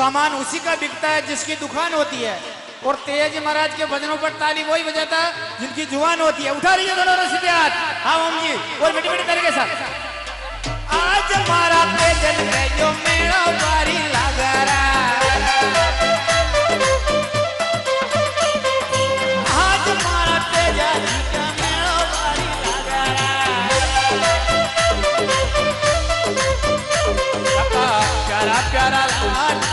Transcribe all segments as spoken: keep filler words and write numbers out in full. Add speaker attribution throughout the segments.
Speaker 1: सामान उसी का बिकता है जिसकी दुकान होती है। और तेज महाराज के भजनों पर ताली वही बजाता है जिनकी जुबान होती है। उठा लीजिए दोनों रसीदे हाथ। हाँ ओम जी और बेटी बेटी तरह के साथ। आज हमारा तेजल में जो मेरा बारी लगा रहा, आज हमारा तेजल का मेरा बारी लगा रहा। प्यारा प्यारा लाल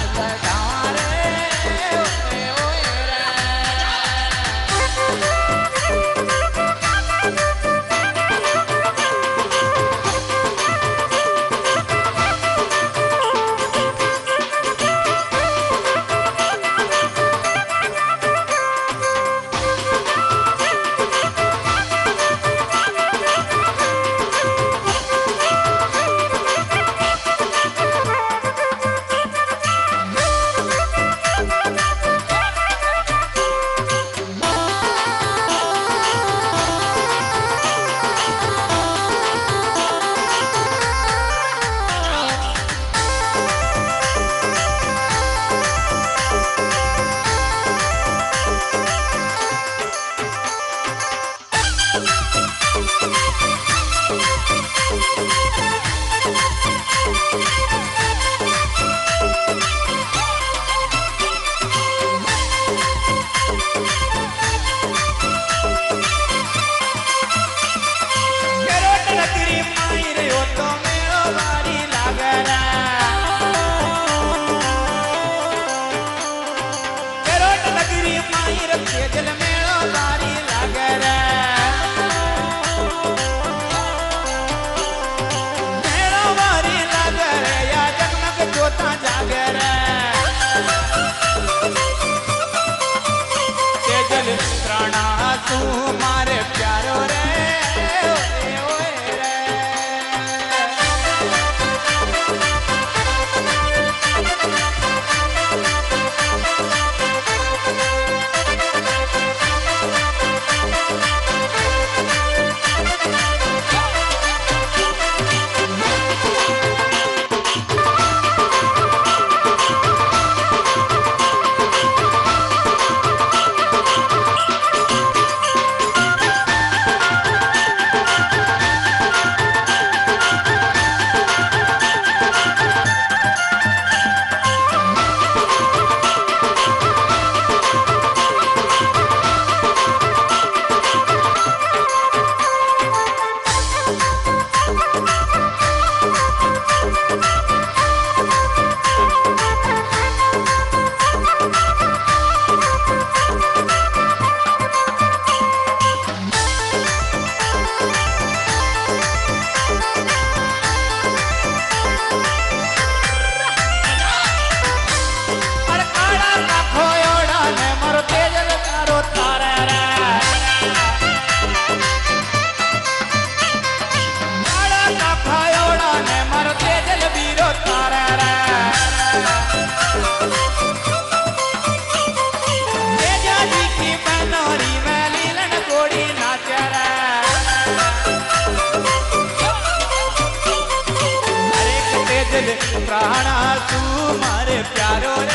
Speaker 1: प्राणा तू मारे प्यारो रे।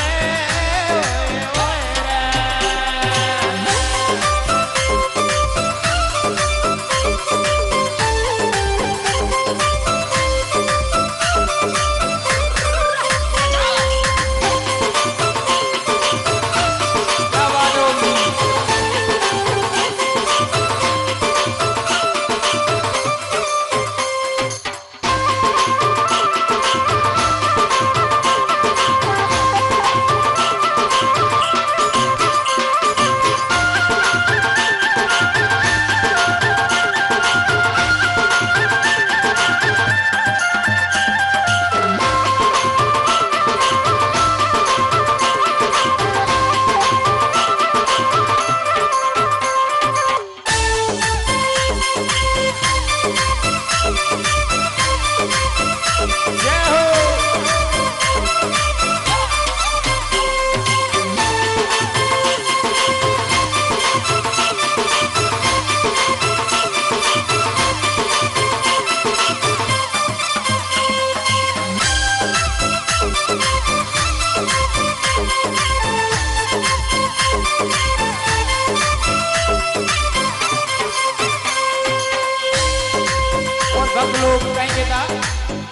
Speaker 1: सब लोग कहेंगे था